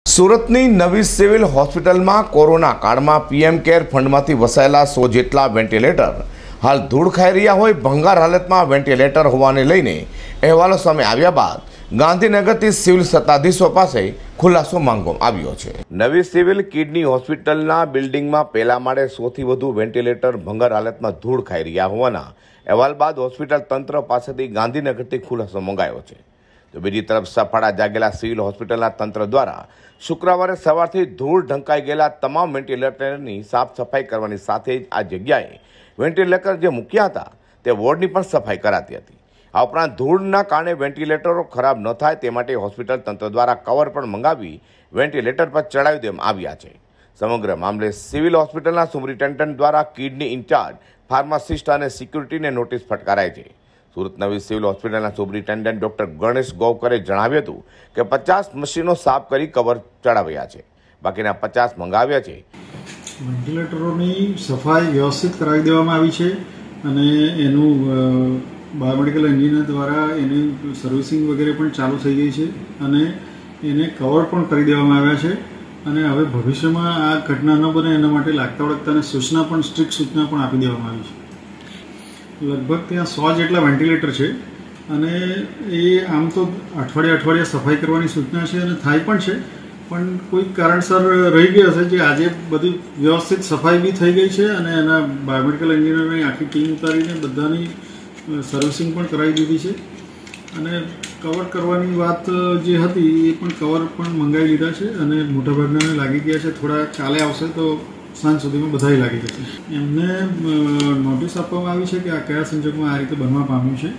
સુરતની નવી સિવિલ હોસ્પિટલમાં કોરોના કાળમાં પીએમ કેર ફંડમાંથી વસાયેલા 100 જેટલા વેન્ટિલેટર હાલ ધૂળ ખાઈ રહ્યા હોય ભંગાર હાલતમાં વેન્ટિલેટર હોવાને લઈને અહેવાલો સામે આવ્યા બાદ ગાંધીનગરથી સિવિલ સત્તાધીશો પાસે ખુલાસો માંગવામાં આવ્યો છે। નવી સિવિલ કિડની હોસ્પિટલના બિલ્ડિંગમાં પહેલા માળે 100થી વધુ વેન્ટિલેટર ભંગાર હાલતમાં ધૂળ ખાઈ રહ્યા હોવાના અહેવાલ બાદ હોસ્પિટલ તંત્ર પાસેથી ગાંધીનગરથી ખુલાસો મંગાયો છે। તો બીજી તરફ સફાળા જાગેલા સિવિલ હોસ્પિટલના તંત્ર દ્વારા શુક્રવારે સવારથી ધૂળ ઢંકાઈ ગયેલા તમામ વેન્ટિલેટરની સાફ સફાઈ કરવાની સાથે જ આ જગ્યાએ વેન્ટિલેટર જે મૂક્યા હતા તે વોર્ડની પણ સફાઈ કરાતી હતી। આ ઉપરાંત ધૂળના કારણે વેન્ટિલેટરો ખરાબ ન થાય તે માટે હોસ્પિટલ તંત્ર દ્વારા કવર પણ મંગાવી વેન્ટિલેટર પર ચડાવી દેવામાં આવ્યા છે। સમગ્ર મામલે સિવિલ હોસ્પિટલના સુપરિન્ટેન્ડન્ટ દ્વારા કિડની ઇન્ચાર્જ ફાર્માસિસ્ટ અને સિક્યુરિટીને નોટિસ ફટકારાઈ છે। સુરત નવી સિવિલ હોસ્પિટલના સુપરિન્ટેન્ડન્ટ ડોક્ટર ગણેશ ગોવકરે જણાવ્યું હતું કે 50 મશીનો સાફ કરી કવર ચડાવ્યા છે, બાકીના 50 મંગાવ્યા છે। વેન્ટિલેટરોની સફાઈ વ્યવસ્થિત કરાવી દેવામાં આવી છે અને એનું બાયોમેડિકલ એન્જિનિયર દ્વારા એની સર્વિસિંગ વગેરે પણ ચાલુ થઈ ગઈ છે અને એને કવર પણ કરી દેવામાં આવ્યા છે અને હવે ભવિષ્યમાં આ ઘટના ન બને એના માટે લાગતા વળગતાને સૂચના પણ સ્ટ્રિક્ટ સૂચના પણ આપી દેવામાં આવી છે। લગભગ ત્યાં 100 જેટલા વેન્ટિલેટર છે અને એ આમ તો અઠવાડિયે સફાઈ કરવાની સૂચના છે અને થાય પણ છે, પણ કોઈક કારણસર રહી ગઈ હશે જે આજે બધી વ્યવસ્થિત સફાઈ બી થઈ ગઈ છે અને એના બાયોમેડિકલ એન્જિનિયરની આખી ટીમ ઉતારીને બધાની સર્વિસિંગ પણ કરાવી દીધી છે અને કવર કરવાની વાત જે હતી એ પણ કવર પણ મંગાવી લીધા છે અને મોટાભાગનાને લાગી ગયા છે। થોડા કાલે આવશે તો સાંજ સુધીમાં બધાય લાગી જશે। એમને નોટિસ આપવામાં આવી છે કે આ કયા સંજોગોમાં આ રીતે બનવા પામ્યું છે।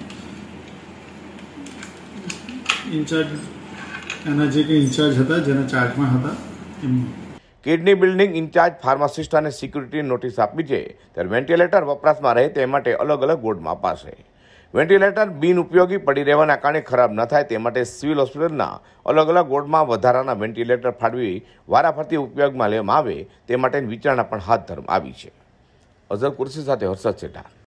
ઇન્ચાર્જ એના જે કંઈ ઇન્ચાર્જ હતા જેના ચાર્જમાં હતા એમને કિડની બિલ્ડિંગ ઇન્ચાર્જ ફાર્માસિસ્ટ અને સિક્યુરિટી નોટિસ આપી છે, ત્યારે વેન્ટિલેટર વપરાશમાં રહે તે માટે અલગ અલગ વોર્ડમાં અપાશે। વેન્ટિલેટર બિનઉપયોગી પડી રહેવાના કારણે ખરાબ ન થાય તે માટે સિવિલ હોસ્પિટલના અલગ અલગ વોર્ડમાં વધારાના વેન્ટિલેટર ફાળવી વારાફરતી ઉપયોગમાં લેવામાં આવે તે માટેની વિચારણા પણ હાથ ધરવામાં આવી છે। અઝર કુર્સી સાથે હર્ષદ સેઠા।